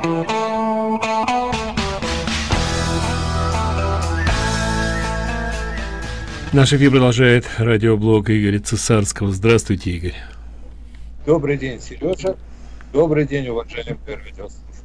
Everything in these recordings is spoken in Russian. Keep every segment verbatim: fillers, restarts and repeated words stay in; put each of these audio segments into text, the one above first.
Наш эфир продолжает радиоблог Игоря Цесарского. Здравствуйте, Игорь. Добрый день, Сережа. Добрый день, уважаемые радиослушатели.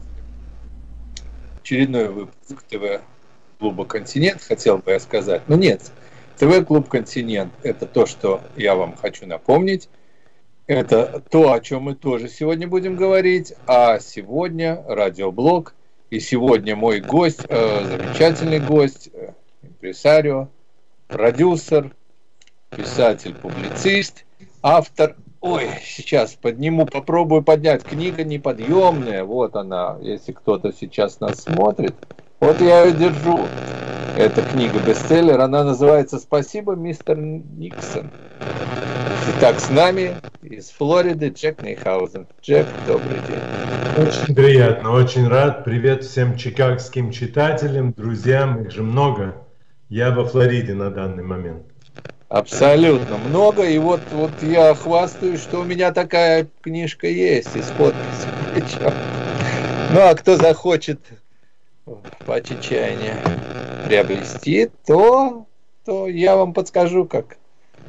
Очередной выпуск ТВ-клуба «Континент», хотел бы я сказать. Но нет, ТВ-клуб «Континент» — это то, что я вам хочу напомнить. Это то, о чем мы тоже сегодня будем говорить. А сегодня радиоблог. И сегодня мой гость, э, замечательный гость, э, импресарио, продюсер, писатель, публицист, автор. Ой, сейчас подниму, попробую поднять. Книга неподъемная. Вот она, если кто-то сейчас нас смотрит. Вот я ее держу. Это книга бестселлер. Она называется «Спасибо, мистер Никсон». Итак, с нами из Флориды Джек Нейхаузен. Джек, добрый день. Очень приятно, очень рад. Привет всем чикагским читателям, друзьям. Их же много. Я во Флориде на данный момент. Абсолютно много. И вот, вот я хвастаюсь, что у меня такая книжка есть и с подписью. Ну, а кто захочет по чечаянию приобрести, то, то я вам подскажу, как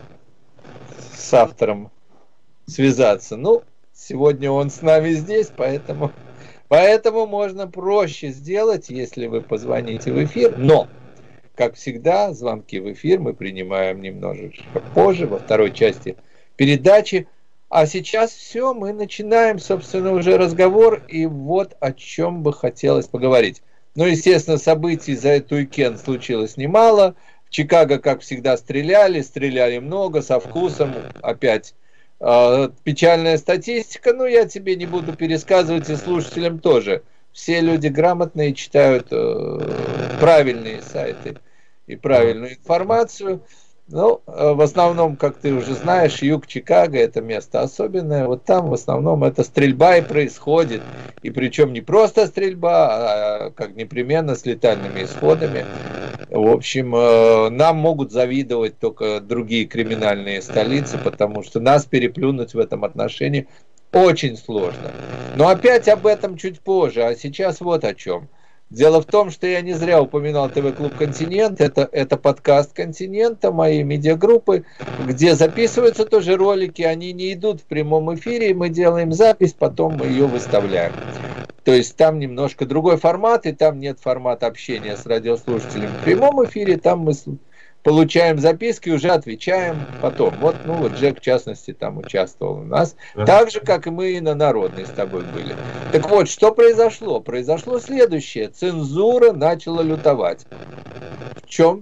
с автором связаться. Ну, сегодня он с нами здесь, поэтому, поэтому можно проще сделать, если вы позвоните в эфир. Но, как всегда, звонки в эфир мы принимаем немножечко позже, во второй части передачи. А сейчас все, мы начинаем, собственно, уже разговор. И вот о чем бы хотелось поговорить. Ну, естественно, событий за этот уикенд случилось немало. В Чикаго, как всегда, стреляли, стреляли много, со вкусом. Опять э, печальная статистика, но я тебе не буду пересказывать, и слушателям тоже. Все люди грамотные, читают э, правильные сайты и правильную информацию. Ну, в основном, как ты уже знаешь, юг Чикаго — это место особенное. Вот там в основном эта стрельба и происходит. И причем не просто стрельба, а как непременно с летальными исходами. В общем, нам могут завидовать только другие криминальные столицы, потому что нас переплюнуть в этом отношении очень сложно. Но опять об этом чуть позже. А сейчас вот о чем. Дело в том, что я не зря упоминал ТВ-клуб «Континент». Это, это подкаст «Континента», моей медиагруппы, где записываются тоже ролики. Они не идут в прямом эфире, мы делаем запись, потом мы ее выставляем. То есть там немножко другой формат, и там нет формата общения с радиослушателем в прямом эфире. Там мы получаем записки, уже отвечаем потом. Вот, ну вот Джек, в частности, там участвовал у нас. Да. Так же, как и мы и на Народной с тобой были. Так вот, что произошло? Произошло следующее. Цензура начала лютовать. В чем,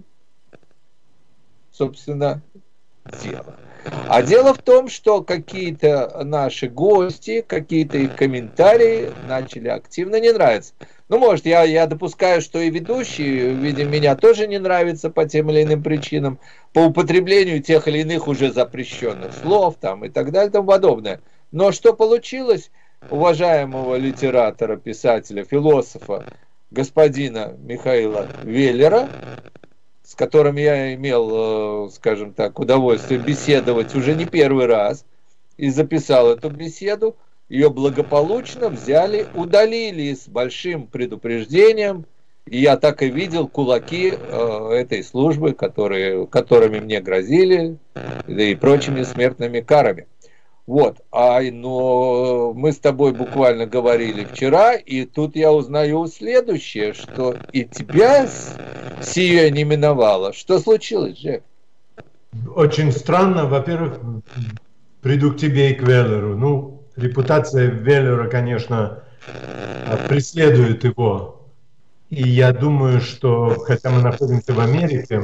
собственно, дело? А дело в том, что какие-то наши гости, какие-то их комментарии начали активно не нравиться. Ну, может, я, я допускаю, что и ведущий, видимо, меня тоже не нравится по тем или иным причинам, по употреблению тех или иных уже запрещенных слов там, и так далее и тому подобное. Но что получилось? Уважаемого литератора, писателя, философа, господина Михаила Веллера, с которым я имел, скажем так, удовольствие беседовать уже не первый раз, и записал эту беседу, ее благополучно взяли, удалили с большим предупреждением. И я так и видел кулаки э, этой службы, которые, которыми мне грозили, да и прочими смертными карами. Вот. А, но мы с тобой буквально говорили вчера, и тут я узнаю следующее, что и тебя сие не миновало. Что случилось, Джек? Очень странно. Во-первых, приду к тебе и к Веллеру. Ну, репутация Веллера, конечно, преследует его. И я думаю, что, хотя мы находимся в Америке,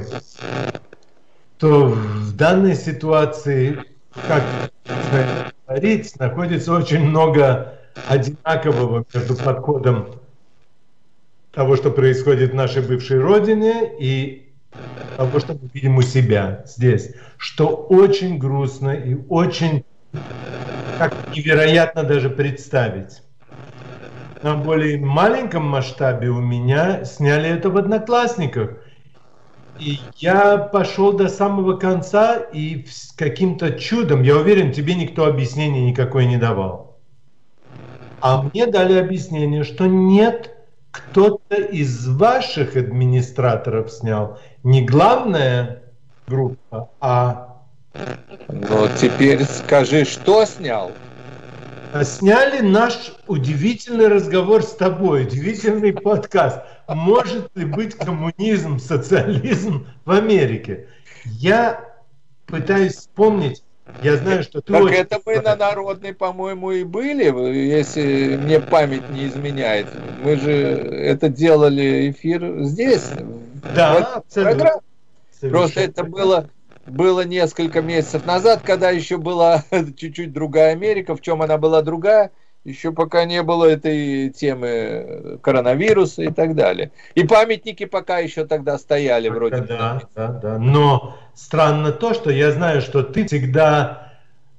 то в данной ситуации, как говорить, находится очень много одинакового между подходом того, что происходит в нашей бывшей родине, и того, что мы видим у себя здесь. Что очень грустно и очень как невероятно даже представить. На более маленьком масштабе у меня сняли это в «Одноклассниках». И я пошел до самого конца, и с каким-то чудом, я уверен, тебе никто объяснений никакой не давал. А мне дали объяснение, что нет, кто-то из ваших администраторов снял. Не главная группа, а... Ну, теперь скажи, что снял? Сняли наш удивительный разговор с тобой, удивительный подкаст. Может ли быть коммунизм, социализм в Америке? Я пытаюсь вспомнить, я знаю, что ты так очень... это мы на Народной, по-моему, и были, если мне память не изменяет. Мы же это делали эфир здесь. Да, абсолютно. Просто это было... Было несколько месяцев назад, когда еще была чуть-чуть другая Америка. В чем она была другая? Еще пока не было этой темы коронавируса и так далее. И памятники пока еще тогда стояли вроде бы. Да, да, да. Но странно то, что я знаю, что ты всегда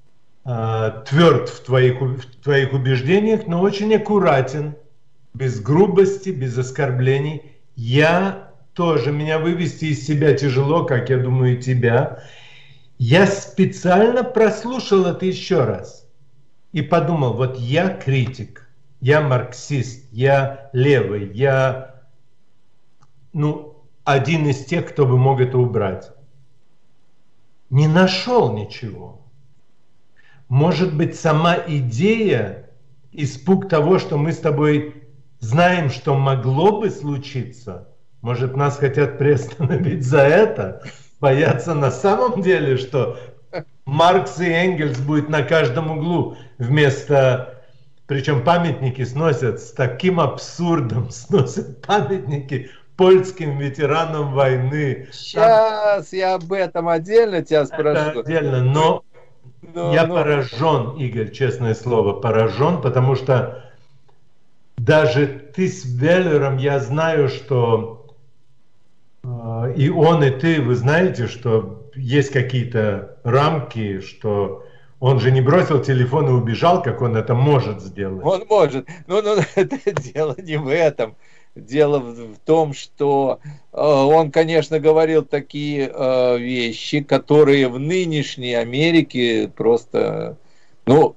э, тверд в твоих, в твоих убеждениях, но очень аккуратен, без грубости, без оскорблений. Я... тоже меня вывести из себя тяжело, как я думаю, и тебя. Я специально прослушал это еще раз и подумал, вот я критик, я марксист, я левый, я ну, один из тех, кто бы мог это убрать. Не нашел ничего. Может быть, сама идея, испуг того, что мы с тобой знаем, что могло бы случиться. Может, нас хотят приостановить за это? Боятся на самом деле, что Маркс и Энгельс будет на каждом углу вместо... Причем памятники сносят с таким абсурдом, сносят памятники польским ветеранам войны. Сейчас Там... я об этом отдельно тебя спрошу. Это отдельно, но, но я но... поражен, Игорь, честное слово, поражен, потому что даже ты с Веллером, я знаю, что... И он, и ты, вы знаете, что есть какие-то рамки, что он же не бросил телефон и убежал, как он это может сделать. Он может. Но, но это дело не в этом. Дело в том, что э, он, конечно, говорил такие э, вещи, которые в нынешней Америке просто, ну,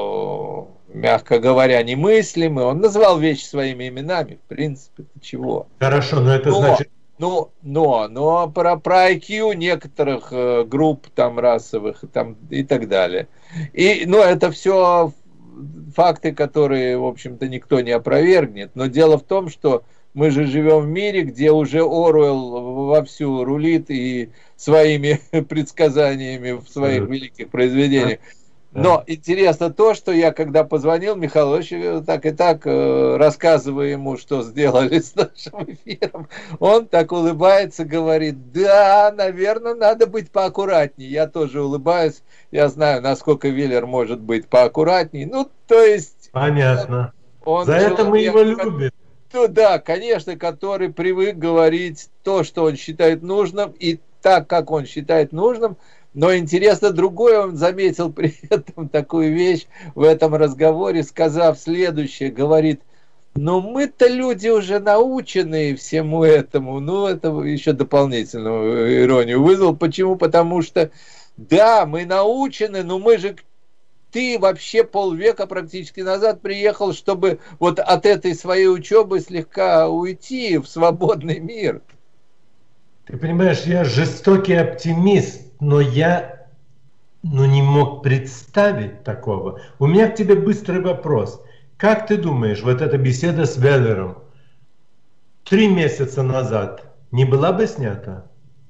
э, мягко говоря, немыслимы. Он назвал вещи своими именами, в принципе, чего. Хорошо, но это но, значит... Но, но, но про, про ай кью некоторых э, групп там расовых там, и так далее. И, ну, это все факты, которые, в общем-то, никто не опровергнет. Но дело в том, что мы же живем в мире, где уже Оруэлл вовсю рулит и своими предсказаниями в своих великих произведениях. Но интересно то, что я, когда позвонил Михайловичу, так и так, рассказывая ему, что сделали с нашим эфиром, он так улыбается, говорит, да, наверное, надо быть поаккуратнее. Я тоже улыбаюсь, я знаю, насколько Веллер может быть поаккуратнее. Ну, то есть... Понятно. Он За человек, это мы его любим. Ну, да, конечно, который привык говорить то, что он считает нужным, и так, как он считает нужным. Но интересно другое, он заметил при этом такую вещь в этом разговоре, сказав следующее, говорит, ну мы-то люди уже наученные всему этому, ну это еще дополнительную иронию вызвал. Почему? Потому что, да, мы научены, но мы же, ты вообще полвека практически назад приехал, чтобы вот от этой своей учебы слегка уйти в свободный мир. Ты понимаешь, я жестокий оптимист. Но я ну, не мог представить такого. У меня к тебе быстрый вопрос. Как ты думаешь, вот эта беседа с Веллером три месяца назад не была бы снята?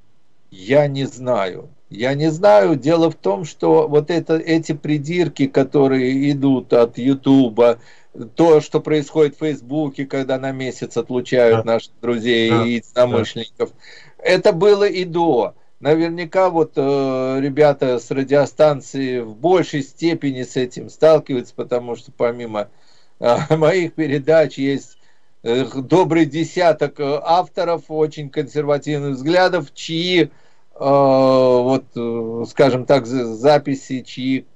Я не знаю. Я не знаю. Дело в том, что вот это, эти придирки, которые идут от Ютуба, то, что происходит в Фейсбуке, когда на месяц отлучают да. наших друзей да. и единомышленников, да. это было и до. Наверняка вот э, ребята с радиостанции в большей степени с этим сталкиваются, потому что помимо э, моих передач есть э, добрый десяток авторов очень консервативных взглядов, чьи, э, вот, э, скажем так, записи, чьи,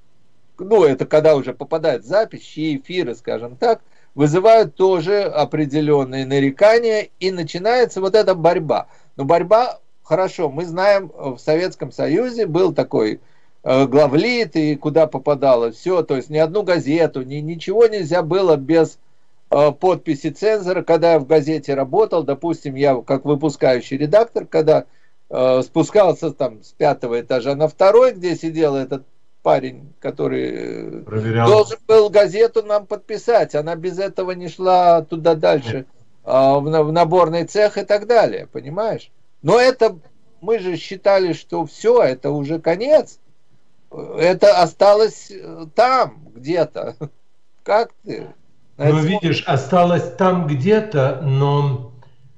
ну это когда уже попадает в запись, чьи эфиры, скажем так, вызывают тоже определенные нарекания, и начинается вот эта борьба. Но борьба... Хорошо, мы знаем, в Советском Союзе был такой главлит и куда попадало, все, то есть ни одну газету, ни, ничего нельзя было без э, подписи цензора. Когда я в газете работал, допустим, я как выпускающий редактор, когда э, спускался там с пятого этажа на второй, где сидел этот парень, который Проверял. должен был газету нам подписать, она без этого не шла туда дальше, э, в, в наборный цех и так далее, понимаешь? Но это, мы же считали, что все, это уже конец. Это осталось там где-то. Как ты? Ну, видишь, осталось там где-то, но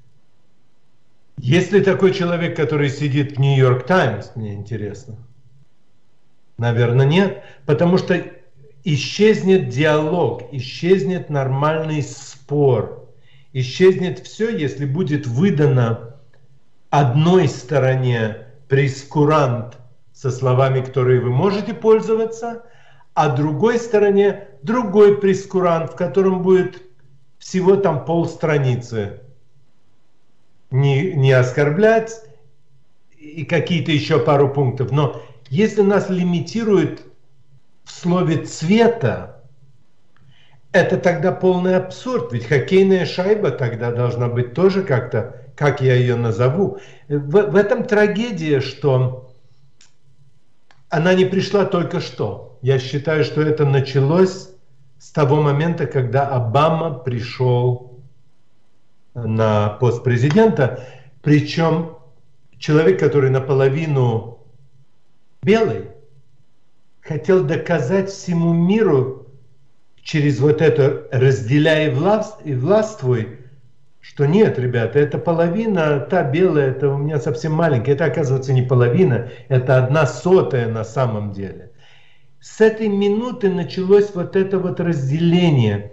есть ли такой человек, который сидит в Нью-Йорк Таймс, мне интересно. Наверное, нет. Потому что исчезнет диалог, исчезнет нормальный спор, исчезнет все, если будет выдано одной стороне прейскурант со словами, которые вы можете пользоваться, а другой стороне другой прейскурант, в котором будет всего там полстраницы. Не, не оскорблять и какие-то еще пару пунктов. Но если нас лимитируют в слове цвета, это тогда полный абсурд. Ведь хоккейная шайба тогда должна быть тоже как-то, как я ее назову. В, в этом трагедия, что она не пришла только что. Я считаю, что это началось с того момента, когда Обама пришел на пост президента. Причем человек, который наполовину белый, хотел доказать всему миру через вот это «разделяй и властвуй», что нет, ребята, это половина, та белая, это у меня совсем маленькая. Это, оказывается, не половина, это одна сотая на самом деле. С этой минуты началось вот это вот разделение.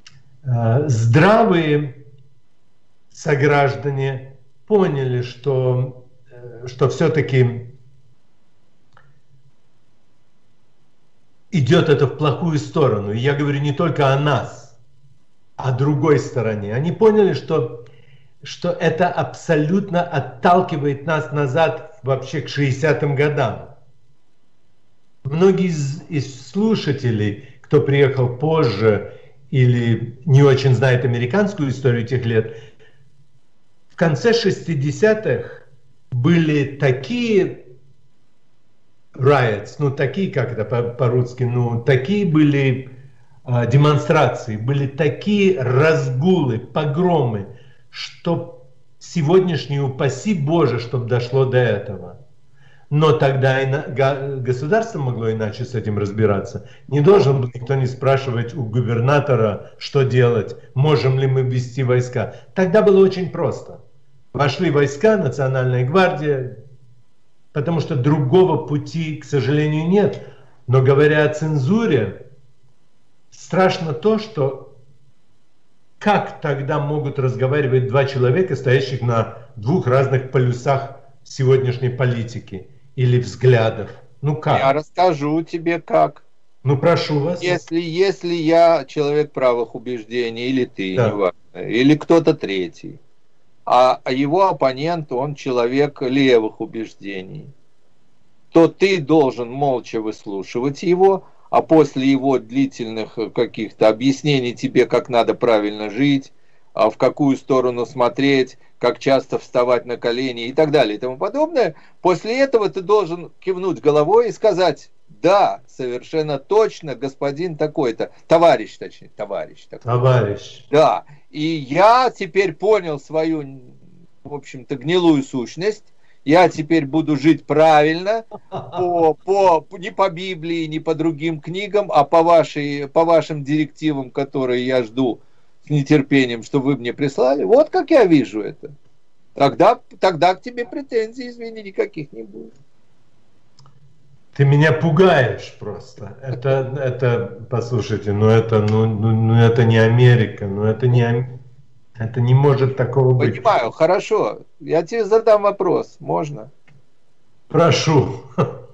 Здравые сограждане поняли, что, что все-таки идет это в плохую сторону. И я говорю не только о нас, о другой стороне. Они поняли, что, что это абсолютно отталкивает нас назад вообще к шестидесятым годам. Многие из, из слушателей, кто приехал позже или не очень знает американскую историю тех лет, в конце шестидесятых были такие riots, ну такие, как это по-русски, ну такие были демонстрации, были такие разгулы, погромы, что сегодняшний, упаси Боже, чтобы дошло до этого. Но тогда и государство могло иначе с этим разбираться. Не должен был никто не спрашивать у губернатора, что делать, можем ли мы ввести войска. Тогда было очень просто. Вошли войска, Национальная гвардия, потому что другого пути, к сожалению, нет. Но говоря о цензуре, страшно то, что как тогда могут разговаривать два человека, стоящих на двух разных полюсах сегодняшней политики или взглядов? Ну как? Я расскажу тебе как. Ну прошу вас. Если, если я человек правых убеждений, или ты, да. неважно, или кто-то третий, а, а его оппонент, он человек левых убеждений, то ты должен молча выслушивать его, а после его длительных каких-то объяснений тебе, как надо правильно жить, в какую сторону смотреть, как часто вставать на колени и так далее и тому подобное, после этого ты должен кивнуть головой и сказать: да, совершенно точно, господин такой-то, товарищ, точнее, товарищ такой. Товарищ. Да, и я теперь понял свою, в общем-то, гнилую сущность. Я теперь буду жить правильно, по, по, не по Библии, не по другим книгам, а по, вашей, по вашим директивам, которые я жду с нетерпением, что вы мне прислали. Вот как я вижу это. Тогда, тогда к тебе претензий, извини, никаких не будет. Ты меня пугаешь просто. Это, это послушайте, ну это, ну, ну, это не Америка, ну это не, это не может такого быть. Понимаю, хорошо. Я тебе задам вопрос, можно? Прошу.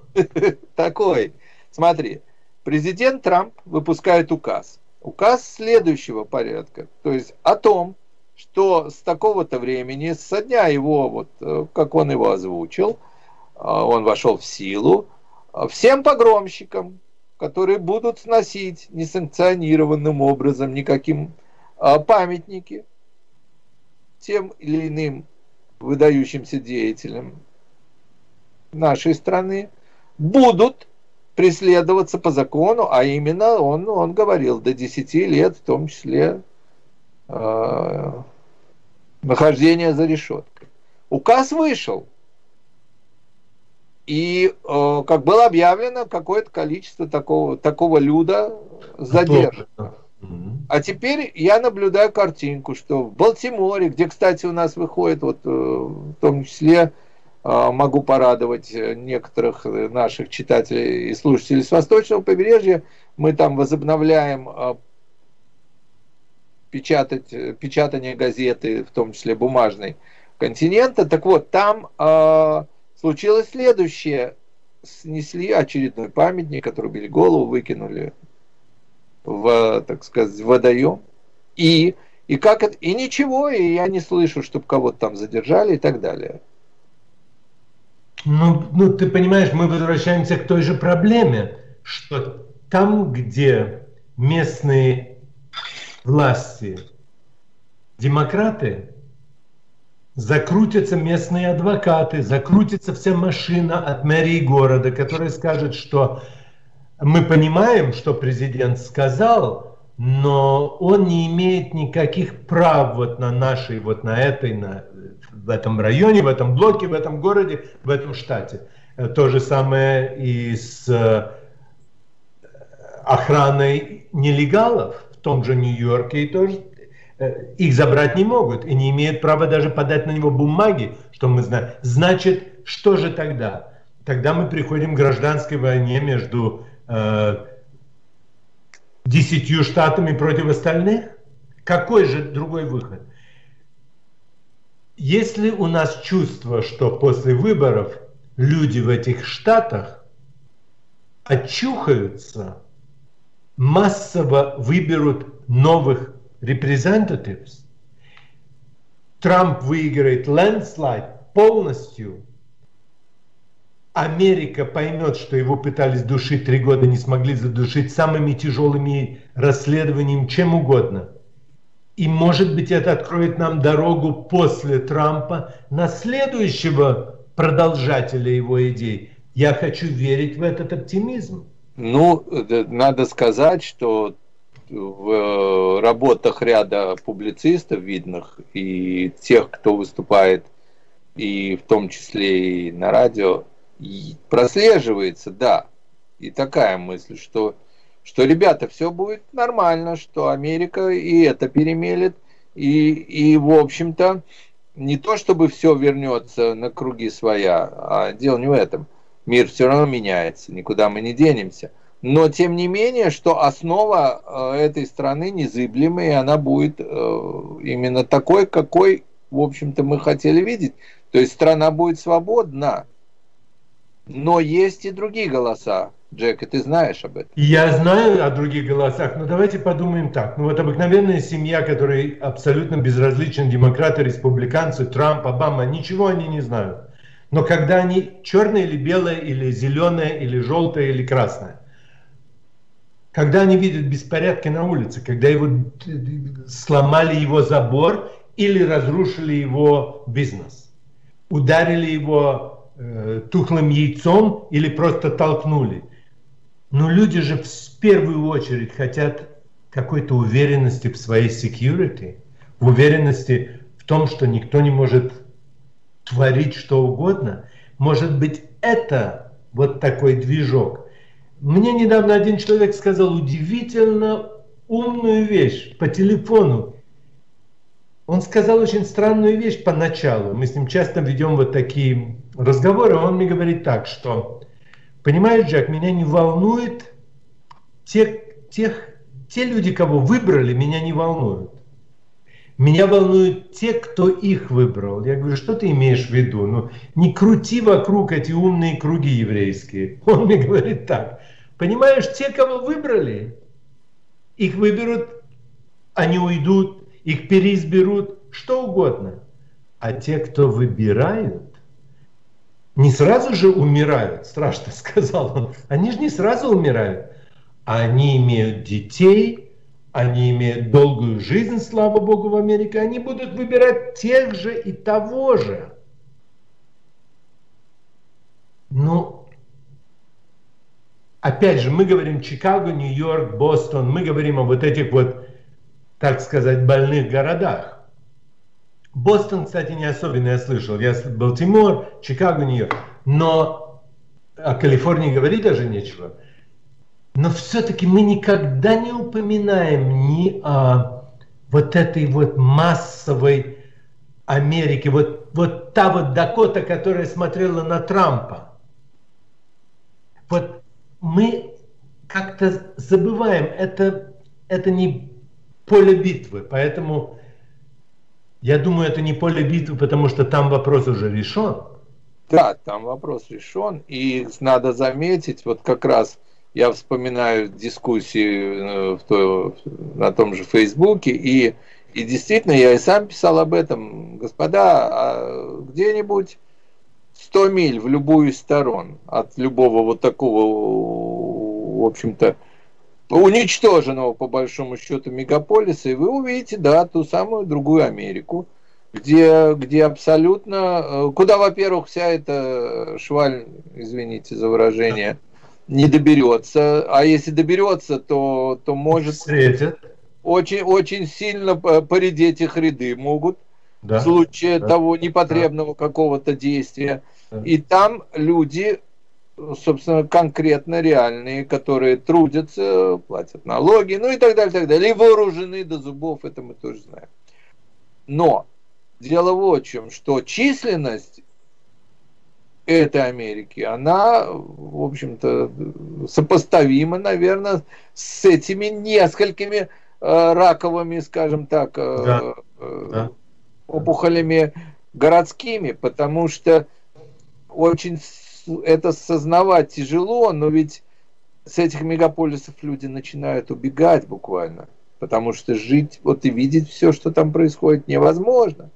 Такой. Смотри, президент Трамп выпускает указ. Указ следующего порядка. То есть о том, что с такого-то времени, со дня его, вот, как он его озвучил, он вошел в силу, всем погромщикам, которые будут сносить несанкционированным образом никаким а, памятники тем или иным выдающимся деятелям нашей страны, будут преследоваться по закону, а именно он, он говорил до десяти лет, в том числе э, нахождения за решеткой. Указ вышел. И, э, как было объявлено, какое-то количество такого, такого люда задержано. А теперь я наблюдаю картинку, что в Балтиморе, где, кстати, у нас выходит, вот, э, в том числе, э, могу порадовать некоторых наших читателей и слушателей с Восточного побережья, мы там возобновляем э, печатать, печатание газеты, в том числе бумажной, «Континента». Так вот, там... Э, случилось следующее. Снесли очередной памятник, который били голову, выкинули в, так сказать, водоем. И, и, как это, и ничего, и я не слышу, чтобы кого-то там задержали и так далее. Ну, ну, ты понимаешь, мы возвращаемся к той же проблеме, что там, где местные власти демократы, закрутятся местные адвокаты, закрутится вся машина от мэрии города, которая скажет, что мы понимаем, что президент сказал, но он не имеет никаких прав вот на нашей, вот на этой, на, в этом районе, в этом блоке, в этом городе, в этом штате. То же самое и с охраной нелегалов в том же Нью-Йорке, и тоже их забрать не могут и не имеют права даже подать на него бумаги, что мы знаем. Значит, что же тогда? Тогда мы приходим к гражданской войне между э, десятью штатами против остальных? Какой же другой выход? Если у нас чувство, что после выборов люди в этих штатах очухаются, массово выберут новых representatives, Трамп выиграет landslide полностью, Америка поймет, что его пытались душить три года, не смогли задушить самыми тяжелыми расследованиями, чем угодно. И, может быть, это откроет нам дорогу после Трампа на следующего продолжателя его идей. Я хочу верить в этот оптимизм. Ну, надо сказать, что в работах ряда публицистов видных и тех, кто выступает, и в том числе и на радио, прослеживается, да, и такая мысль, что, что ребята, все будет нормально, что Америка и это перемелет, и, и в общем-то, не то чтобы все вернется на круги своя, а дело не в этом. Мир все равно меняется, никуда мы не денемся. Но, тем не менее, что основа э, этой страны незыблемая, и она будет э, именно такой, какой, в общем-то, мы хотели видеть. То есть страна будет свободна. Но есть и другие голоса. Джек, и ты знаешь об этом. Я знаю о других голосах, но давайте подумаем так. Ну вот обыкновенная семья, которой абсолютно безразличны демократы, республиканцы, Трамп, Обама, ничего они не знают. Но когда они черное или белое, или зеленое, или желтое, или красное, когда они видят беспорядки на улице, когда его сломали его забор или разрушили его бизнес, ударили его э, тухлым яйцом или просто толкнули. Но люди же в первую очередь хотят какой-то уверенности в своей security, в уверенности в том, что никто не может творить что угодно. Может быть, это вот такой движок. Мне недавно один человек сказал удивительно умную вещь по телефону. Он сказал очень странную вещь поначалу. Мы с ним часто ведем вот такие разговоры. Он мне говорит так, что, понимаешь, Джек, меня не волнует те, тех, те люди, кого выбрали, меня не волнуют. Меня волнуют те, кто их выбрал. Я говорю, что ты имеешь в виду? Ну, не крути вокруг эти умные круги еврейские. Он мне говорит так. Понимаешь, те, кого выбрали, их выберут, они уйдут, их переизберут, что угодно. А те, кто выбирают, не сразу же умирают, страшно сказал он. Они же не сразу умирают. Они имеют детей, они имеют долгую жизнь, слава Богу, в Америке. Они будут выбирать тех же и того же. Ну, опять же, мы говорим Чикаго, Нью-Йорк, Бостон. Мы говорим о вот этих вот, так сказать, больных городах. Бостон, кстати, не особенно я слышал. Я Балтимор, Чикаго, Нью-Йорк. Но о Калифорнии говорить даже нечего. Но все-таки мы никогда не упоминаем ни о вот этой вот массовой Америке. Вот, вот та вот Дакота, которая смотрела на Трампа. Вот мы как-то забываем. Это, это не поле битвы. Поэтому... Я думаю, это не поле битвы, потому что там вопрос уже решен. Да, там вопрос решен. И надо заметить, вот как раз я вспоминаю дискуссии в то, на том же Фейсбуке, и, и действительно я и сам писал об этом. Господа, а где-нибудь сто миль в любую из сторон от любого вот такого, в общем-то, уничтоженного, по большому счету, мегаполиса, и вы увидите, да, ту самую другую Америку, где, где абсолютно, куда, во-первых, вся эта шваль, извините за выражение, не доберется, а если доберется, то, то может очень, очень сильно поредеть их ряды могут, да, в случае да, того непотребного да. какого-то действия. Да. И там люди... собственно, конкретно реальные, которые трудятся, платят налоги, ну и так далее, так далее, и вооружены до зубов, это мы тоже знаем. Но дело вот в чем, что численность этой Америки, она, в общем-то, сопоставима, наверное, с этими несколькими э, раковыми, скажем так, э, да. э, опухолями городскими, потому что очень это осознавать тяжело, но ведь с этих мегаполисов люди начинают убегать буквально, потому что жить, вот и видеть все, что там происходит, невозможно.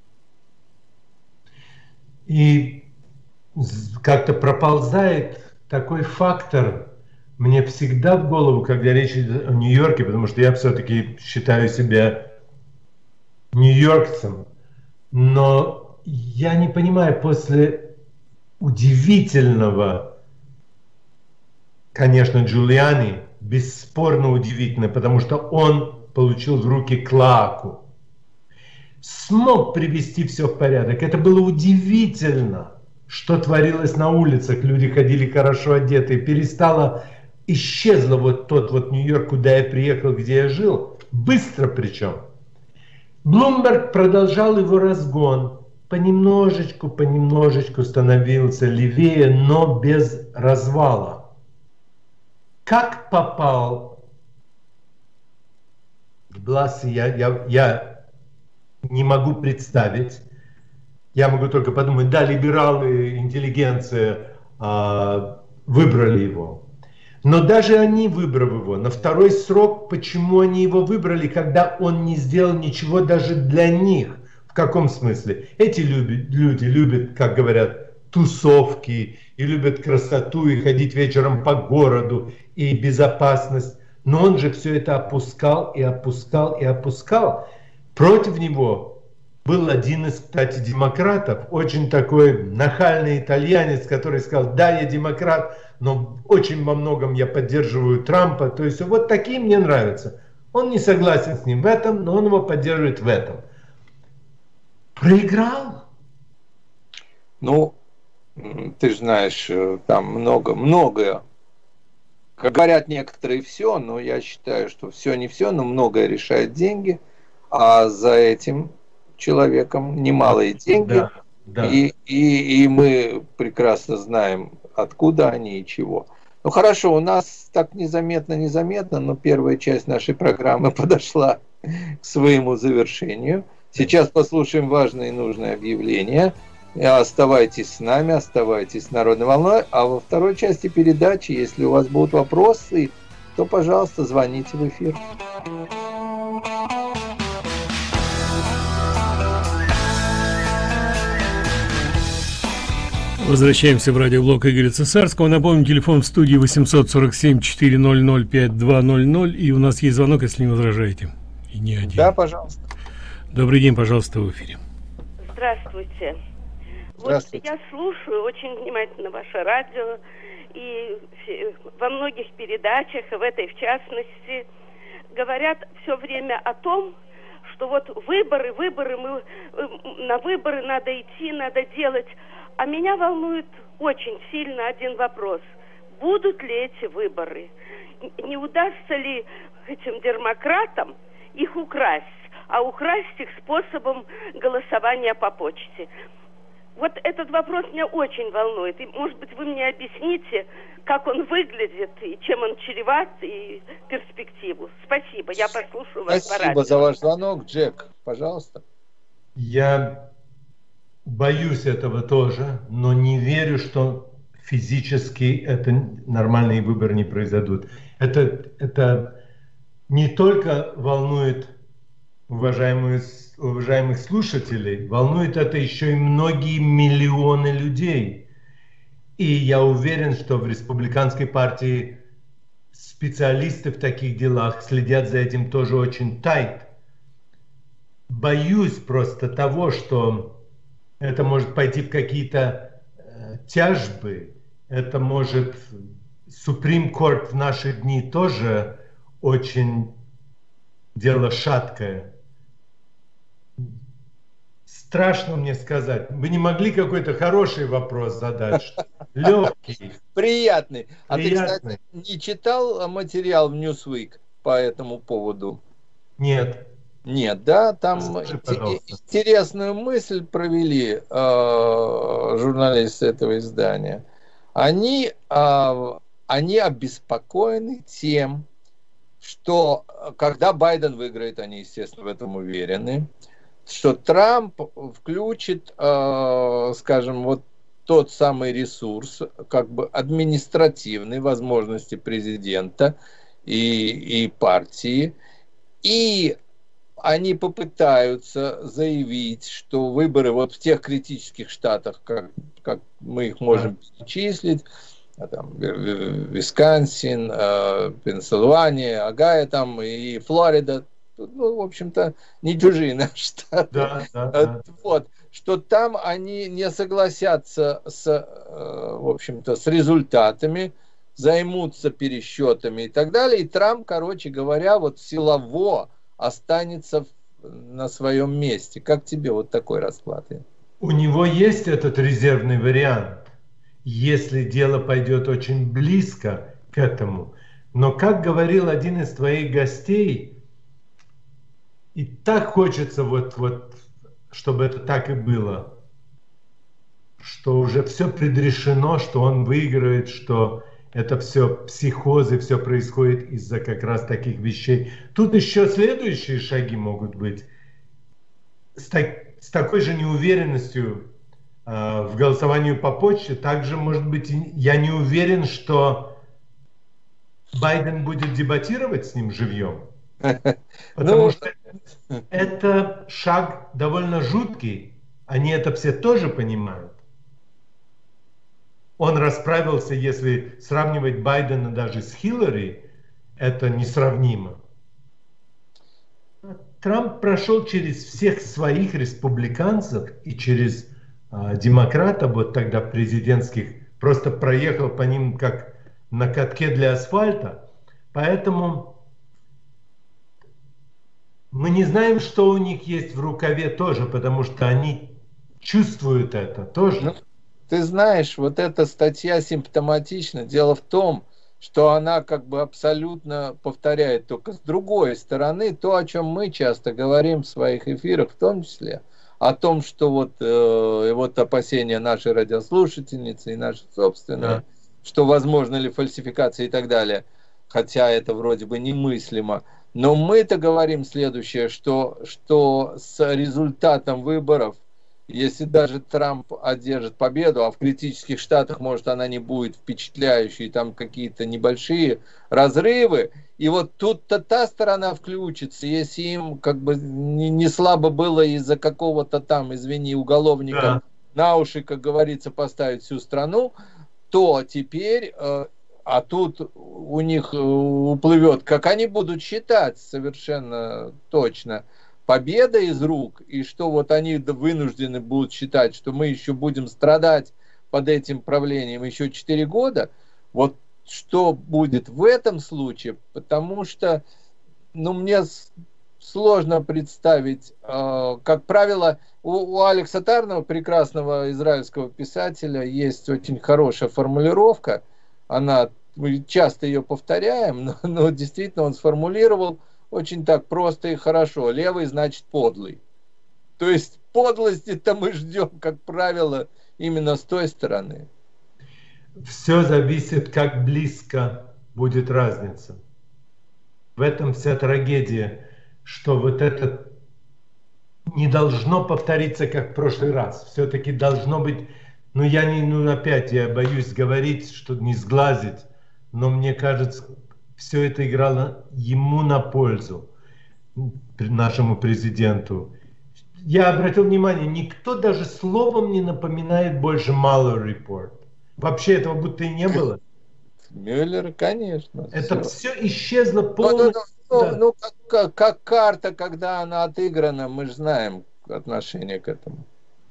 И как-то проползает такой фактор мне всегда в голову, когда речь идет о Нью-Йорке, потому что я все-таки считаю себя нью-йоркцем, но я не понимаю, после удивительного, конечно, Джулиани, бесспорно удивительно, потому что он получил в руки клоаку, смог привести все в порядок. Это было удивительно, что творилось на улицах. Люди ходили хорошо одетые, перестало, исчезло вот тот вот Нью-Йорк, куда я приехал, где я жил, быстро причем. Блумберг продолжал его разгон. Понемножечку, понемножечку становился левее, но без развала. Как попал в Бласи, я, я, я не могу представить. Я могу только подумать, да, либералы, интеллигенция э, выбрали его. Но даже они, выбрав его на второй срок, почему они его выбрали, когда он не сделал ничего даже для них? В каком смысле? Эти люди, люди любят, как говорят, тусовки, и любят красоту, и ходить вечером по городу, и безопасность. Но он же все это опускал, и опускал, и опускал. Против него был один из, кстати, демократов, очень такой нахальный итальянец, который сказал, да, я демократ, но очень во многом я поддерживаю Трампа. То есть вот такие мне нравятся. Он не согласен с ним в этом, но он его поддерживает в этом. Проиграл? Ну, ты же знаешь, там много, многое. Как говорят некоторые, все, но я считаю, что все не все, но многое решает деньги, а за этим человеком немалые деньги. Да, да. И, и, и мы прекрасно знаем, откуда они и чего. Ну хорошо, у нас так незаметно-незаметно, но первая часть нашей программы подошла к своему завершению. Сейчас послушаем важное и нужное объявление. Оставайтесь с нами, оставайтесь с Народной волной. А во второй части передачи, если у вас будут вопросы, то, пожалуйста, звоните в эфир. Возвращаемся в радиоблог Игоря Цесарского. Напомню, телефон в студии восемьсот сорок семь четыреста пятьдесят два ноль ноль. И у нас есть звонок, если не возражаете. И не один. Да, пожалуйста. Добрый день, пожалуйста, в эфире. Здравствуйте. Здравствуйте. Вот я слушаю очень внимательно ваше радио. И во многих передачах, в этой в частности, говорят все время о том, что вот выборы, выборы, мы, на выборы надо идти, надо делать. А меня волнует очень сильно один вопрос. Будут ли эти выборы? Не удастся ли этим демократам их украсть, а украсть их способом голосования по почте? Вот этот вопрос меня очень волнует. И, может быть, вы мне объясните, как он выглядит, и чем он чреват, и перспективу. Спасибо, я послушаю вас по радио. Спасибо за ваш звонок, Джек. Пожалуйста. Я боюсь этого тоже, но не верю, что физически это нормальные выборы не произойдут. Это, это не только волнует уважаемые, уважаемых слушателей, волнует это еще и многие миллионы людей. И я уверен, что в республиканской партии специалисты в таких делах следят за этим тоже очень тайт. Боюсь просто того, что это может пойти в какие-то э, тяжбы, это может... Supreme Court в наши дни тоже очень дело шаткое. Страшно мне сказать. Вы не могли какой-то хороший вопрос задать? Легкий. Приятный. А Приятный. ты, кстати, не читал материал в Newsweek по этому поводу? Нет. Нет, да? Там Скажи, пожалуйста. Интересную мысль провели э, журналисты этого издания. Они, э, они обеспокоены тем, что когда Байден выиграет, они, естественно, в этом уверены, что Трамп включит, э, скажем, вот тот самый ресурс, как бы административной возможности президента и, и партии, и они попытаются заявить, что выборы вот в тех критических штатах, как, как мы их можем перечислить, там, Висконсин, Пенсильвания, Огайо там и Флорида, ну, в общем-то, не чужие штаты. Да, да, да. Вот, что там они не согласятся с, в общем-то, с результатами, займутся пересчетами и так далее. И Трамп, короче говоря, вот силово останется на своем месте. Как тебе вот такой расклад? У него есть этот резервный вариант, если дело пойдет очень близко к этому. Но, как говорил один из твоих гостей, и так хочется, вот, вот, чтобы это так и было, что уже все предрешено, что он выиграет, что это все психозы, все происходит из-за как раз таких вещей. Тут еще следующие шаги могут быть. С, так, с такой же неуверенностью э, в голосовании по почте, также, может быть, я не уверен, что Байден будет дебатировать с ним живьем. Потому что это шаг довольно жуткий. Они это все тоже понимают. Он расправился, если сравнивать Байдена даже с Хиллари, это несравнимо. Трамп прошел через всех своих республиканцев и через э, демократов, вот тогда президентских, просто проехал по ним как на катке для асфальта. Поэтому мы не знаем, что у них есть в рукаве тоже, потому что они чувствуют это тоже. Ну, ты знаешь, вот эта статья симптоматична. Дело в том, что она как бы абсолютно повторяет только с другой стороны то, о чем мы часто говорим в своих эфирах, в том числе о том, что вот, э, вот опасения нашей радиослушательницы и наши собственные, да, что возможно ли фальсификация и так далее, хотя это вроде бы немыслимо. Но мы-то говорим следующее, что, что с результатом выборов, если даже Трамп одержит победу, а в критических штатах, может, она не будет впечатляющей, там какие-то небольшие разрывы, и вот тут-то та сторона включится, если им как бы не, не слабо было из-за какого-то там, извини, уголовника, на уши, как говорится, поставить всю страну, то теперь, а тут у них уплывет, как они будут считать совершенно точно, победа из рук, и что вот они вынуждены будут считать, что мы еще будем страдать под этим правлением еще четыре года, вот что будет в этом случае, потому что, ну, мне сложно представить, э, как правило, у, у Алекса Тарнова, прекрасного израильского писателя, есть очень хорошая формулировка, она, мы часто ее повторяем, но, но действительно он сформулировал очень так просто и хорошо. Левый значит подлый. То есть подлости-то мы ждем, как правило, именно с той стороны. Все зависит, как близко будет разница. В этом вся трагедия, что вот это не должно повториться, как в прошлый раз. Все-таки должно быть, ну я не, ну опять, я боюсь говорить, что не сглазить, но мне кажется, все это играло ему на пользу, нашему президенту. Я обратил внимание, никто даже словом не напоминает больше Mueller Report. Вообще этого будто и не было. Мюллер, конечно. Это все, все исчезло полностью. Ну, ну, Да. ну, ну как, как, как карта, когда она отыграна, мы же знаем отношение к этому.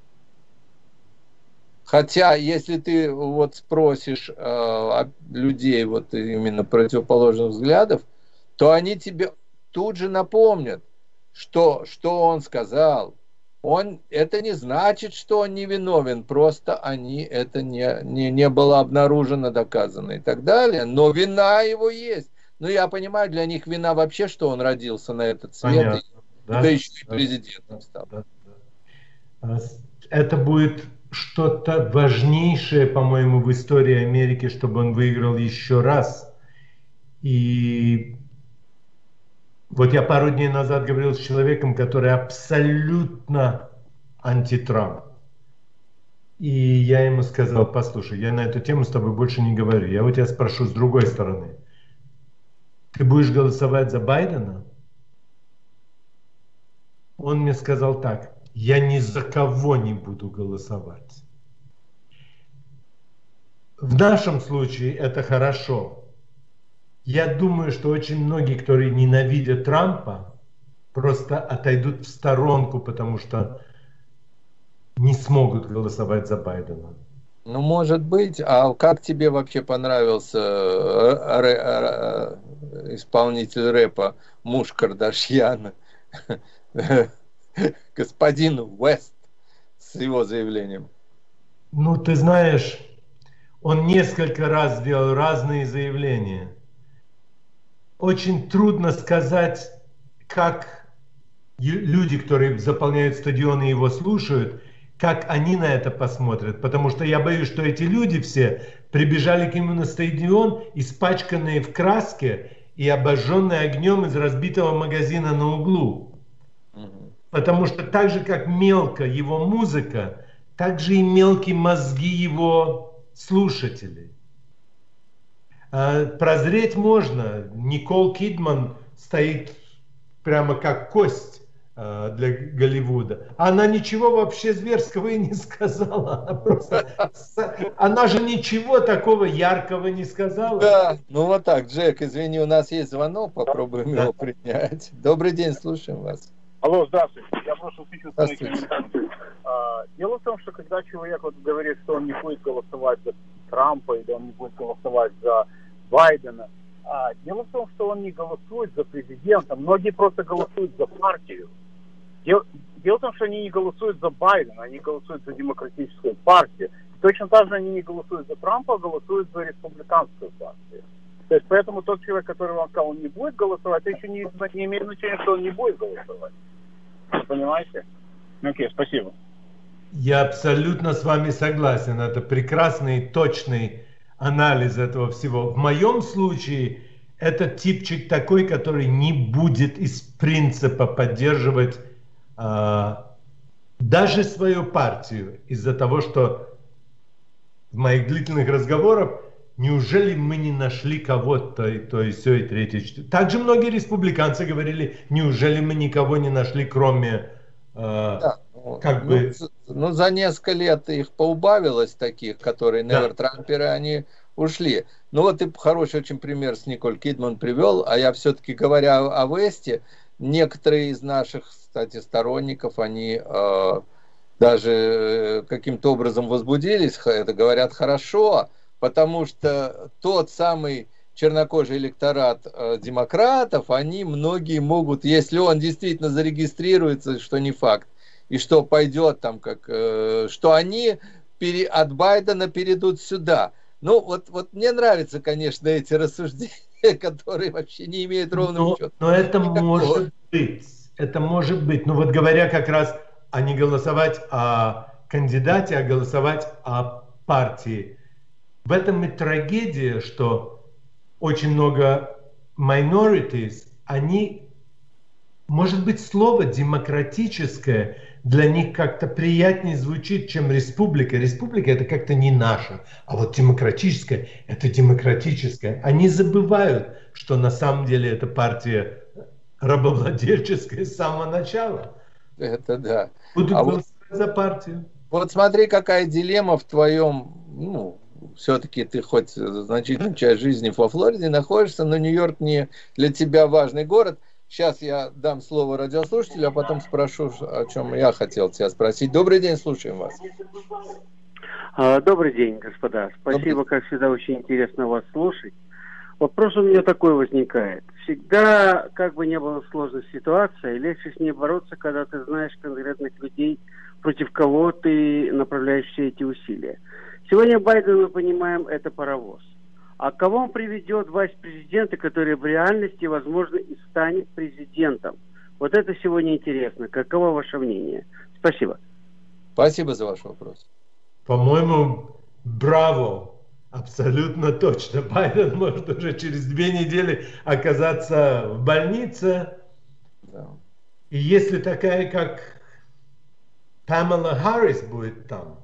Хотя, если ты вот спросишь э, людей вот именно противоположных взглядов, то они тебе тут же напомнят, что, что он сказал. Он, это не значит, что он не виновен, просто они, это не, не, не было обнаружено, доказано и так далее, но вина его есть. Ну, я понимаю, для них вина вообще, что он родился на этот свет, Понятно. и, Да, да еще и да, президентом стал. Да, да. Это будет что-то важнейшее, по-моему, в истории Америки, чтобы он выиграл еще раз. И вот я пару дней назад говорил с человеком, который абсолютно анти-Трамп. И я ему сказал: послушай, я на эту тему с тобой больше не говорю. Я вот тебя спрошу с другой стороны. Ты будешь голосовать за Байдена? Он мне сказал так: я ни за кого не буду голосовать. В нашем случае это хорошо. Я думаю, что очень многие, которые ненавидят Трампа, просто отойдут в сторонку, потому что не смогут голосовать за Байдена. Ну, может быть. А как тебе вообще понравился исполнитель рэпа, муж Кардашьяна, господин Уэст, с его заявлением? Ну, ты знаешь, он несколько раз сделал разные заявления. Очень трудно сказать, как люди, которые заполняют стадионы и его слушают, как они на это посмотрят. Потому что я боюсь, что эти люди все прибежали к нему на стадион, испачканные в краске и обожженные огнем из разбитого магазина на углу. Потому что так же, как мелко его музыка, так же и мелкие мозги его слушателей. Прозреть можно. Николь Кидман стоит прямо как кость для Голливуда. Она ничего вообще зверского и не сказала. Она просто... Она же ничего такого яркого не сказала. Да, ну вот так, Джек, извини, у нас есть звонок, попробуем да. его принять. Добрый день, слушаем вас. Алло, здравствуйте. Я прошу сейчас мои комментарии. Дело в том, что когда человек вот говорит, что он не будет голосовать за Трампа или он не будет голосовать за Байдена, а, дело в том, что он не голосует за президента. Многие просто голосуют за партию. Дело, дело в том, что они не голосуют за Байдена, они голосуют за демократическую партию. Точно так же они не голосуют за Трампа, а голосуют за республиканскую партию. То есть поэтому тот человек, который вам сказал, он не будет голосовать, это еще не, не имеет значения, что он не будет голосовать. Вы понимаете? Окей, спасибо. Я абсолютно с вами согласен. Это прекрасный, точный анализ этого всего. В моем случае этот типчик такой, который не будет из принципа поддерживать э, даже свою партию из-за того, что в моих длительных разговорах неужели мы не нашли кого-то, и то, и все, и третье, и четвертое. Также многие республиканцы говорили, неужели мы никого не нашли, кроме э, да, как ну, бы... Ну, за несколько лет их поубавилось таких, которые Да. невертрамперы, они ушли. Ну, вот ты хороший очень пример с Николь Кидман привел, а я все-таки, говоря о, о Весте, некоторые из наших, кстати, сторонников, они э, даже каким-то образом возбудились, это говорят хорошо, потому что тот самый чернокожий электорат э, демократов, они многие могут, если он действительно зарегистрируется, что не факт, и что пойдет там, как, э, что они пере, от Байдена перейдут сюда. Ну, вот, вот мне нравятся, конечно, эти рассуждения, которые вообще не имеют ровным но, счетом. но это никакого. может быть. Это может быть. Ну вот говоря как раз, а не голосовать о кандидате, а голосовать о партии. В этом и трагедия, что очень много minorities, они, может быть, слово демократическое для них как-то приятнее звучит, чем республика. Республика это как-то не наша, а вот демократическая это демократическая. Они забывают, что на самом деле эта партия рабовладельческая с самого начала. Это да. Будут А голосовать вот, за партию. Вот смотри, какая дилемма в твоем, ну, все-таки ты хоть значительную часть жизни во Флориде находишься, но Нью-Йорк не для тебя важный город. Сейчас я дам слово радиослушателю, а потом спрошу, о чем я хотел тебя спросить. Добрый день, слушаем вас. Добрый день, господа. Спасибо, Добрый. Как всегда, очень интересно вас слушать. Вопрос у меня такой возникает. Всегда, как бы ни было сложной ситуации, легче с ней бороться, когда ты знаешь конкретных людей, против кого ты направляешь все эти усилия. Сегодня Байден, мы понимаем, это паровоз. А кого он приведет в вице-президенты, который в реальности, возможно, и станет президентом? Вот это сегодня интересно. Каково ваше мнение? Спасибо. Спасибо за ваш вопрос. По-моему, браво. Абсолютно точно. Байден может уже через две недели оказаться в больнице. Да. И если такая, как Памела Харрис будет там,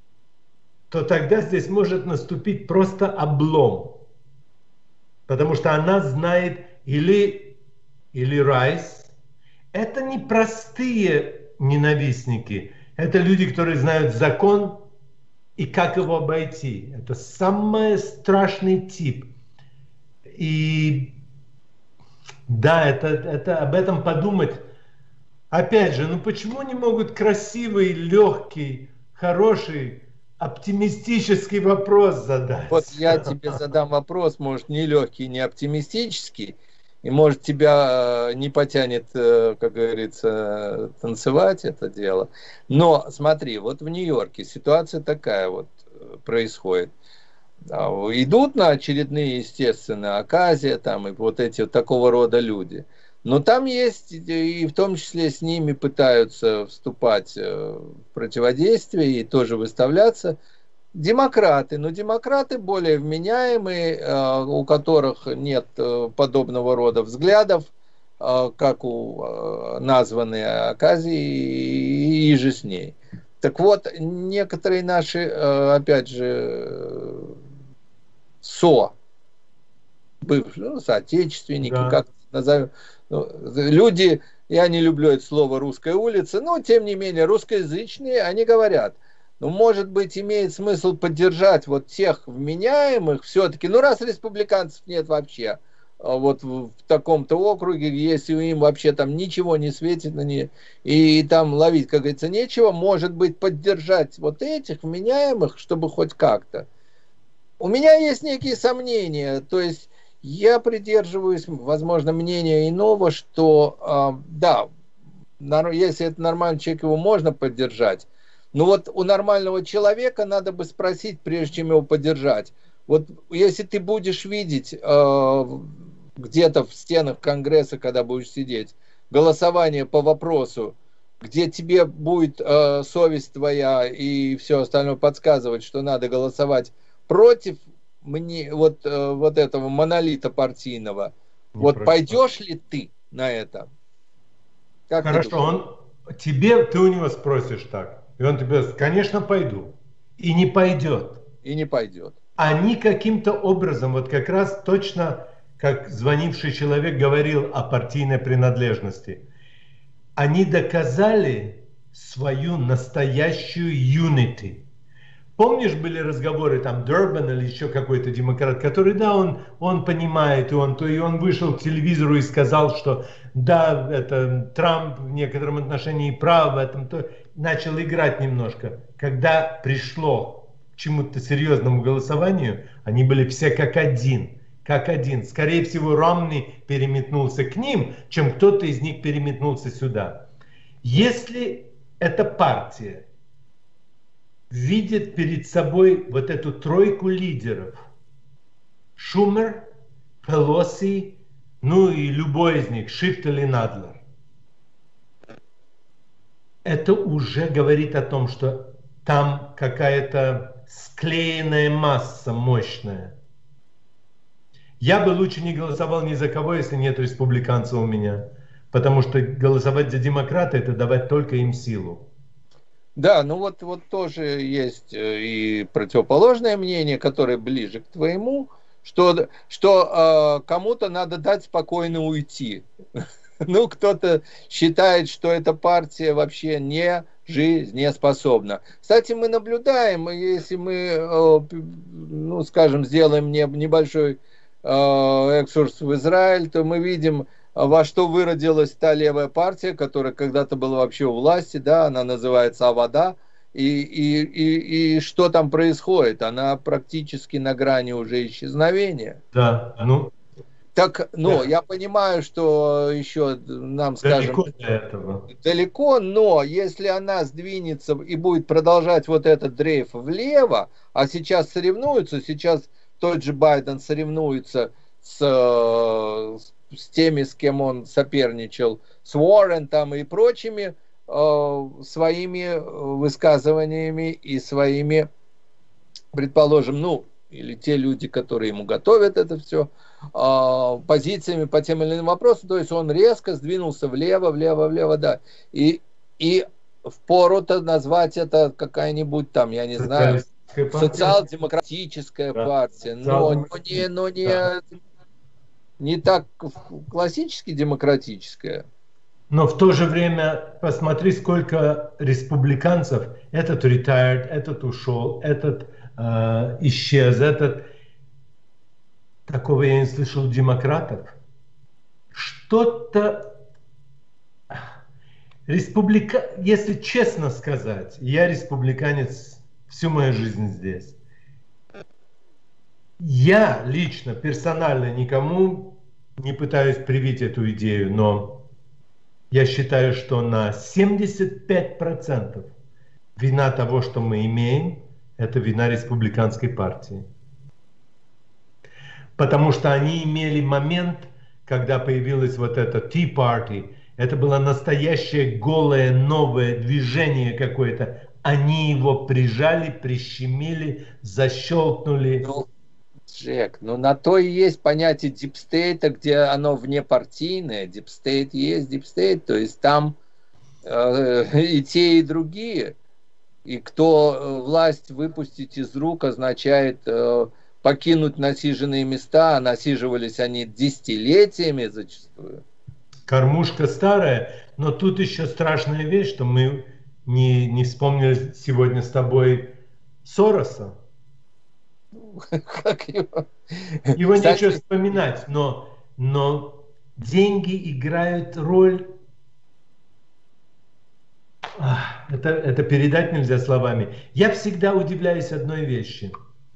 то тогда здесь может наступить просто облом. Потому что она знает или, или Райс. Это не простые ненавистники. Это люди, которые знают закон и как его обойти. Это самый страшный тип. И да, это, это об этом подумать. Опять же, ну почему не могут красивый, легкий, хороший, оптимистический вопрос задать? Вот я тебе задам вопрос, может, не легкий, не оптимистический, и может тебя не потянет, как говорится, танцевать это дело. Но смотри, вот в Нью-Йорке ситуация такая вот происходит. Идут на очередные, естественно, оказия, там, и вот эти вот такого рода люди. Но там есть, и в том числе с ними пытаются вступать в противодействие и тоже выставляться демократы. Но демократы более вменяемые, у которых нет подобного рода взглядов, как у названной оказии и же с ней. Так вот, некоторые наши, опять же, со, бывшие, ну, соотечественники, да. Как назовем, ну, люди, я не люблю это слово «русская улица», но, тем не менее, русскоязычные, они говорят, ну, может быть, имеет смысл поддержать вот тех вменяемых все-таки, ну, раз республиканцев нет вообще, вот в таком-то округе, если им вообще там ничего не светит, и, и там ловить, как говорится, нечего, может быть, поддержать вот этих вменяемых, чтобы хоть как-то. У меня есть некие сомнения, то есть я придерживаюсь, возможно, мнения иного, что, э, да, если это нормальный человек, его можно поддержать, но вот у нормального человека надо бы спросить, прежде чем его поддержать. Вот если ты будешь видеть э, где-то в стенах Конгресса, когда будешь сидеть, голосование по вопросу, где тебе будет э, совесть твоя и все остальное подсказывать, что надо голосовать против мне, вот, э, вот этого монолита партийного, не вот просто. Пойдешь ли ты на это? Как Хорошо, он тебе, ты у него спросишь так, и он тебе скажет, конечно, пойду. И не пойдет. И не пойдет. Они каким-то образом, вот как раз точно, как звонивший человек говорил о партийной принадлежности, они доказали, свою настоящую unity. Помнишь, были разговоры, там, Дербан или еще какой-то демократ, который, да, он, он понимает, и он, то, и он вышел к телевизору и сказал, что, да, это Трамп в некотором отношении прав в этом, то начал играть немножко. Когда пришло к чему-то серьезному голосованию, они были все как один, как один. Скорее всего, Ромни переметнулся к ним, чем кто-то из них переметнулся сюда. Если эта партия видит перед собой вот эту тройку лидеров: Шумер, Пелоси, ну и любой из них, Шифт или Надлер, это уже говорит о том, что там какая-то склеенная масса мощная. Я бы лучше не голосовал ни за кого, если нет республиканца у меня, потому что голосовать за демократа — это давать только им силу. Да, ну вот, вот тоже есть и противоположное мнение, которое ближе к твоему, что, что э, кому-то надо дать спокойно уйти. Ну, кто-то считает, что эта партия вообще не жизнеспособна. Кстати, мы наблюдаем, если мы, э, ну, скажем, сделаем небольшой э, экскурс в Израиль, то мы видим, во что выродилась та левая партия, которая когда-то была вообще у власти, да, она называется Авода, и, и, и, и что там происходит? Она практически на грани уже исчезновения. Да, ну... Так, ну, да. Я понимаю, что еще нам, далеко скажем... до этого. Далеко, но если она сдвинется и будет продолжать вот этот дрейф влево, а сейчас соревнуются, сейчас тот же Байден соревнуется с... с теми, с кем он соперничал, с Уоррен там и прочими, э, своими высказываниями и своими, предположим, ну, или те люди, которые ему готовят это все, э, позициями по тем или иным вопросам. То есть он резко сдвинулся влево, влево, влево, да. И, и впору-то назвать это какая-нибудь там, я не знаю, социал-демократическая партия, но, но не... Но не да. Не так классически демократическая. Но в то же время посмотри, сколько республиканцев. Этот retired, этот ушел, этот э, исчез, этот... Такого я не слышал у демократов. Что-то... Республика... Если честно сказать, я республиканец всю мою жизнь здесь. Я лично, персонально никому не пытаюсь привить эту идею, но я считаю, что на семьдесят пять процентов вина того, что мы имеем, это вина республиканской партии. Потому что они имели момент, когда появилась вот эта Tea Party, это было настоящее голое новое движение какое-то. Они его прижали, прищемили, защелкнули. Джек, ну на то и есть понятие дипстейта, где оно внепартийное. Дипстейт есть дипстейт, то есть там э, и те, и другие. И кто власть выпустить из рук, означает э, покинуть насиженные места, а насиживались они десятилетиями зачастую. Кормушка старая, но тут еще страшная вещь, что мы не, не вспомнили сегодня с тобой Сороса. Как его? Его Кстати... нечего вспоминать, но, но деньги играют роль. Ах, это, это передать нельзя словами. Я всегда удивляюсь одной вещи.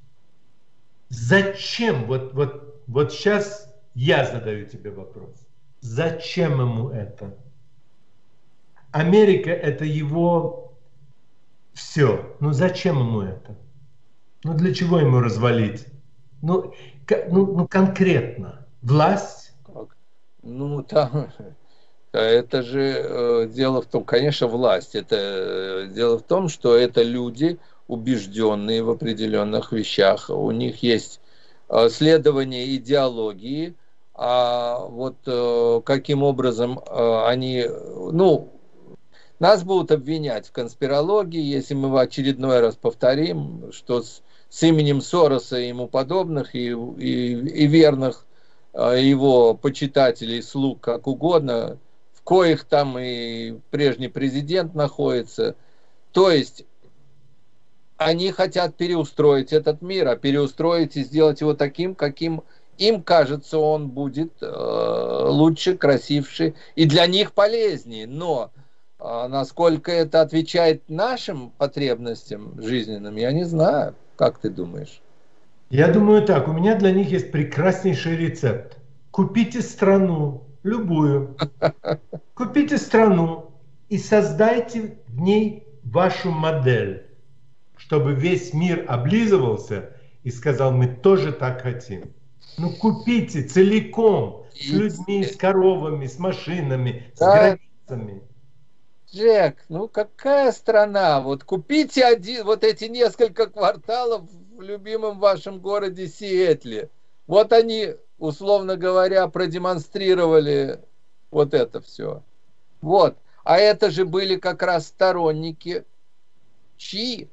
Зачем? Вот, вот, вот сейчас я задаю тебе вопрос. Зачем ему это? Америка — это его все. Ну зачем ему это? Ну для чего ему развалить? Ну, ну, ну конкретно. Власть? Ну там... Это же э, дело в том, конечно, власть. Это э, дело в том, что это люди, убежденные в определенных вещах. У них есть э, следование идеологии, а вот э, каким образом э, они, ну, нас будут обвинять в конспирологии, если мы в очередной раз повторим, что с, с именем Сороса и ему подобных, и, и, и верных э, его почитателей, слуг, как угодно, коих там и прежний президент находится. То есть они хотят переустроить этот мир, а переустроить и сделать его таким, каким им кажется он будет э, лучше, красивше и для них полезнее. Но э, насколько это отвечает нашим потребностям жизненным, я не знаю. Как ты думаешь? Я думаю так, у меня для них есть прекраснейший рецепт. Купите страну, любую, купите страну и создайте в ней вашу модель, чтобы весь мир облизывался и сказал, мы тоже так хотим. Ну купите целиком, с людьми, с коровами, с машинами, с да. границами. Джек, ну какая страна? Вот купите один, вот эти несколько кварталов в любимом вашем городе Сиэтле. Вот они, условно говоря, продемонстрировали вот это все. Вот. А это же были как раз сторонники чьи?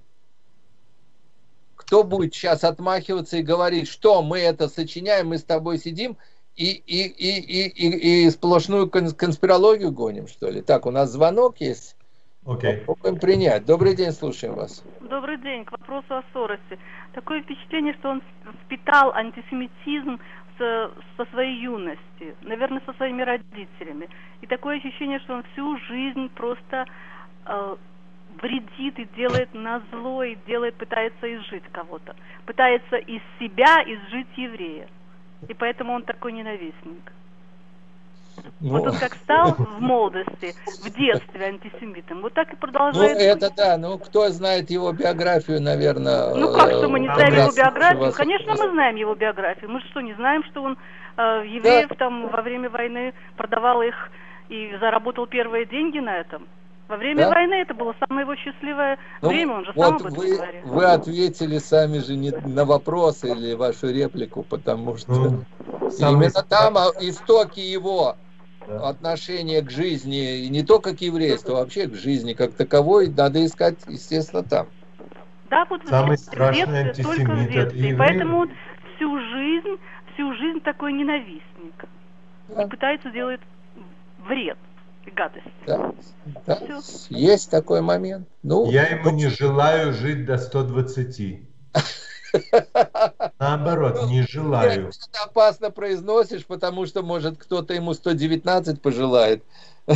Кто будет сейчас отмахиваться и говорить, что мы это сочиняем, мы с тобой сидим и, и, и, и, и, и сплошную конспирологию гоним, что ли? Так, у нас звонок есть. Okay. Попробуем принять. Добрый день, слушаем вас. Добрый день. К вопросу о Соросе. Такое впечатление, что он впитал антисемитизм со, со своей юности, наверное, со своими родителями. И такое ощущение, что он всю жизнь просто э, вредит и делает назло, и делает, пытается изжить кого-то. Пытается из себя изжить еврея. И поэтому он такой ненавистник. Ну, вот он как стал в молодости, в детстве антисемитом, вот так и продолжает. Ну, это быть. Да, ну кто знает его биографию, наверное. Ну как, что мы не знаем его биографию? Конечно, мы знаем его биографию. Мы что, не знаем, что он э, евреев да. там во время войны продавал их и заработал первые деньги на этом? Во время да? войны это было самое его счастливое ну, время, он же вот сам об этом вы, говорил. Вы ответили сами же не на вопрос или вашу реплику, потому что ну, именно там истоки его да. отношения к жизни, и не только к еврейству, а вообще к жизни как таковой, надо искать, естественно, там. Да, вот самый в детстве, страшный только в детстве. И поэтому он всю жизнь, всю жизнь такой ненавистник. Да. И пытается делать вред. Гадость. Да, да. Есть такой момент. Ну, я ему не желаю жить до ста двадцати. Наоборот, не желаю. Это опасно произносишь, потому что, может, кто-то ему сто девятнадцать пожелает.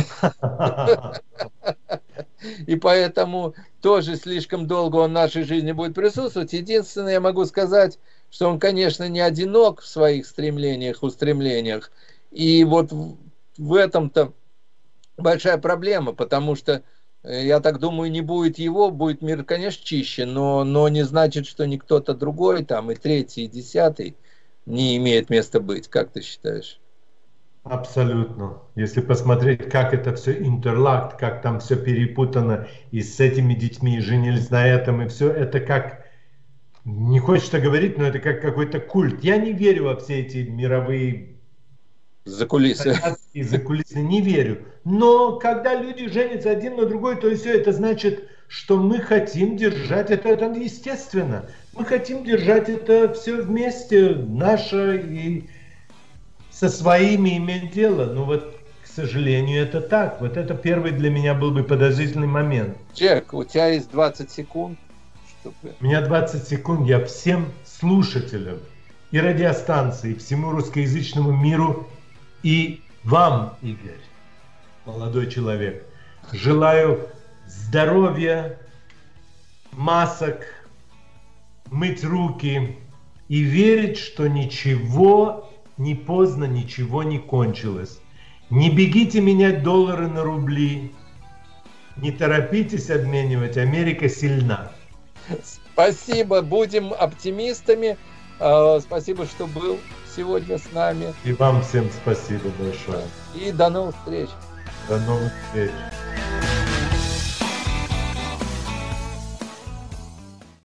И поэтому тоже слишком долго он в нашей жизни будет присутствовать. Единственное, я могу сказать, что он, конечно, не одинок в своих стремлениях, устремлениях. И вот в этом-то большая проблема, потому что, я так думаю, не будет его, будет мир, конечно, чище, но, но не значит, что не кто-то другой, там и третий, и десятый не имеет места быть. Как ты считаешь? Абсолютно. Если посмотреть, как это все интерлакт, как там все перепутано, и с этими детьми женились на этом, и все, это как, не хочется говорить, но это как какой-то культ. Я не верю во все эти мировые закулисье. Закулисье не верю. Но когда люди женятся один на другой, то и все это значит, что мы хотим держать это, это естественно. Мы хотим держать это все вместе, наше и со своими иметь дело. Но вот, к сожалению, это так. Вот это первый для меня был бы подозрительный момент. Джек, у тебя есть двадцать секунд. Чтобы... У меня двадцать секунд. Я всем слушателям и радиостанции, и всему русскоязычному миру и вам, Игорь, молодой человек, желаю здоровья, масок, мыть руки и верить, что ничего не поздно, ничего не кончилось. Не бегите менять доллары на рубли, не торопитесь обменивать, Америка сильна. Спасибо, будем оптимистами. Спасибо, что был сегодня с нами. И вам всем спасибо большое. И до новых встреч. До новых встреч.